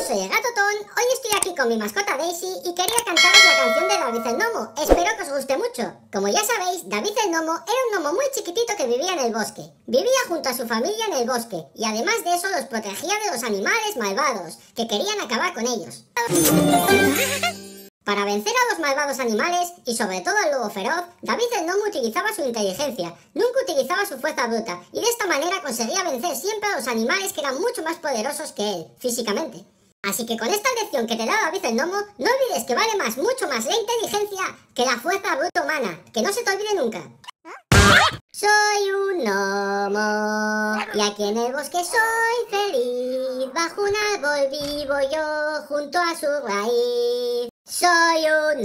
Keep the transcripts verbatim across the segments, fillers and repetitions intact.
soy el Gato Ton, hoy estoy aquí con mi mascota Daisy y quería cantaros la canción de David el Gnomo. Espero que os guste mucho. Como ya sabéis, David el Gnomo era un gnomo muy chiquitito que vivía en el bosque. Vivía junto a su familia en el bosque y además de eso los protegía de los animales malvados que querían acabar con ellos. Para vencer a los malvados animales, y sobre todo al lobo feroz, David el Gnomo utilizaba su inteligencia, nunca utilizaba su fuerza bruta, y de esta manera conseguía vencer siempre a los animales que eran mucho más poderosos que él, físicamente. Así que con esta lección que te da David el Gnomo, no olvides que vale más, mucho más la inteligencia que la fuerza bruta humana, que no se te olvide nunca. Soy un gnomo, y aquí en el bosque soy feliz, bajo un árbol vivo yo, junto a su raíz. Soy un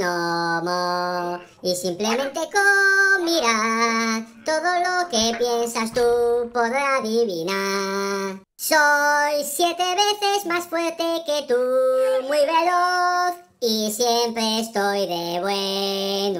gnomo y simplemente con mirar todo lo que piensas tú podrás adivinar. Soy siete veces más fuerte que tú, muy veloz y siempre estoy de buen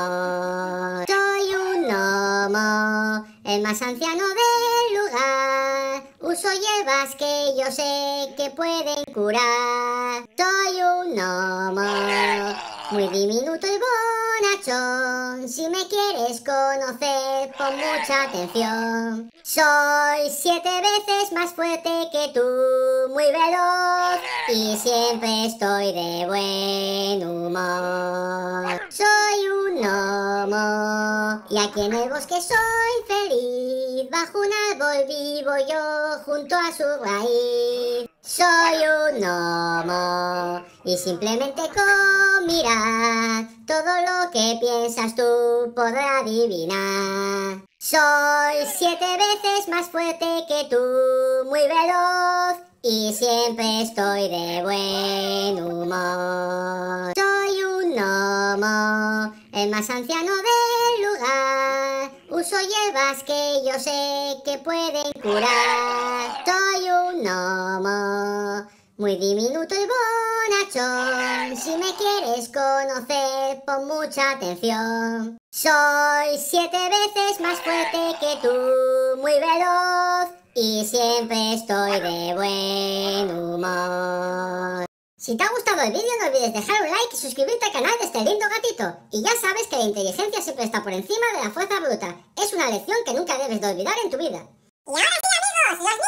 humor. Soy un gnomo, el más anciano del lugar. Uso hierbas que yo sé que pueden curar. Soy un gnomo, muy diminuto y bonachón. Si me quieres conocer, pon mucha atención. Soy siete veces más fuerte que tú, muy veloz y siempre estoy de buen humor. Soy un gnomo y aquí en el bosque soy feliz, bajo un árbol vivo yo, junto a su raíz. Soy un gnomo y simplemente con mirar todo lo que piensas tú podrás adivinar. Soy siete veces más fuerte que tú, muy veloz y siempre estoy de buen humor. Soy un gnomo, el más anciano del lugar. Uso hierbas que yo sé que pueden curar. Soy un gnomo, muy diminuto y bonachón. Si me quieres conocer, pon mucha atención. Soy siete veces más fuerte que tú, muy veloz y siempre estoy de buen humor. Si te ha gustado el vídeo, no olvides dejar un like y suscribirte al canal de este lindo gatito. Y ya sabes que la inteligencia siempre está por encima de la fuerza bruta. Es una lección que nunca debes de olvidar en tu vida. Y ahora sí, amigos, los